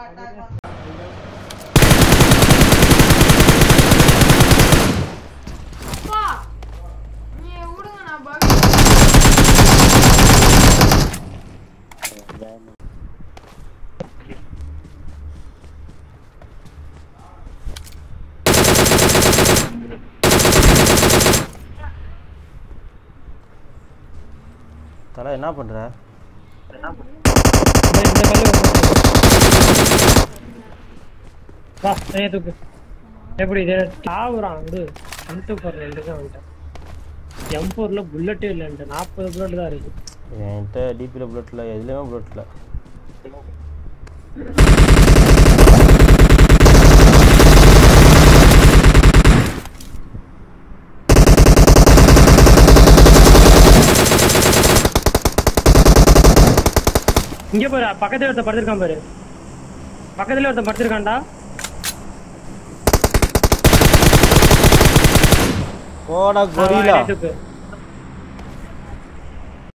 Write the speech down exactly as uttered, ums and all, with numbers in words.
தல என்ன பண்ற? வா ஏத்துக்கு எப்படி தாவுறான் வந்து அன்ட்டு போற ரெண்டு தான் வந்துட்டேன். எம் ஃபோர் ல புல்லட்டே இல்ல, நாற்பது புல்லட் தான் இருக்கு என்கிட்ட. டிபி ல புல்லட் இல்ல, எதுலயுமே புல்லட் இல்ல. இங்க பாரு, பக்கத்துல ஒருத்தன் படுத்திருக்கான் பாரு, பக்கத்துல ஒருத்தன் படுத்திருக்கான்டா. போடா கொரில்லா.